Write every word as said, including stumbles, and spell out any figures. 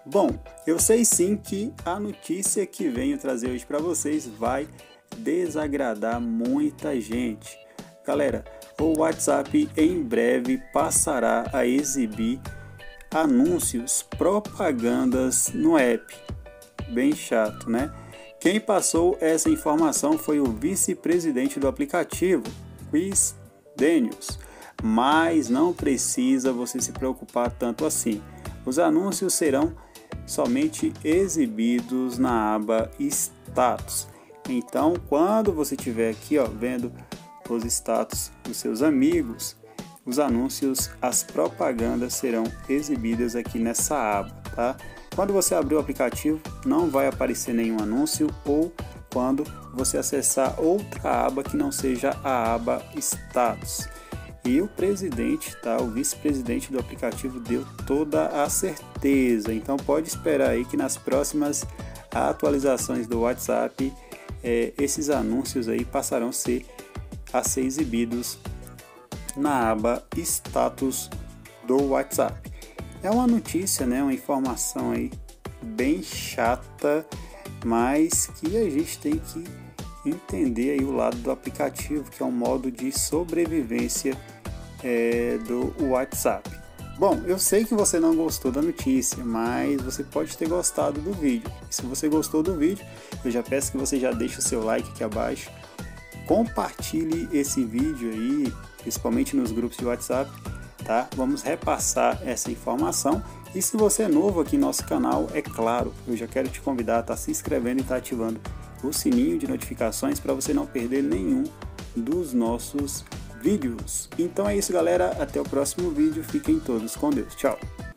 Bom, eu sei sim que a notícia que venho trazer hoje para vocês vai desagradar muita gente. Galera, o WhatsApp em breve passará a exibir anúncios, propagandas no app. Bem chato, né? Quem passou essa informação foi o vice-presidente do aplicativo, Chris Daniels. Mas não precisa você se preocupar tanto assim. Os anúncios serão somente exibidos na aba status. Então, quando você estiver aqui, ó, vendo os status dos seus amigos, os anúncios, as propagandas serão exibidas aqui nessa aba, tá? Quando você abrir o aplicativo, não vai aparecer nenhum anúncio, ou quando você acessar outra aba que não seja a aba status. E o presidente, tá, o vice-presidente do aplicativo deu toda a certeza. Então pode esperar aí que nas próximas atualizações do WhatsApp, é, esses anúncios aí passarão a ser, a ser exibidos na aba status do WhatsApp. É uma notícia, né, uma informação aí bem chata, mas que a gente tem que entender aí o lado do aplicativo, que é um modo de sobrevivência é, do WhatsApp. Bom, eu sei que você não gostou da notícia, mas você pode ter gostado do vídeo. E se você gostou do vídeo, eu já peço que você já deixe o seu like aqui abaixo, compartilhe esse vídeo aí, principalmente nos grupos de WhatsApp, tá? Vamos repassar essa informação. E se você é novo aqui no nosso canal, é claro, eu já quero te convidar a estar se inscrevendo e estar ativando o sininho de notificações para você não perder nenhum dos nossos vídeos. Então é isso, galera, até o próximo vídeo, fiquem todos com Deus, tchau!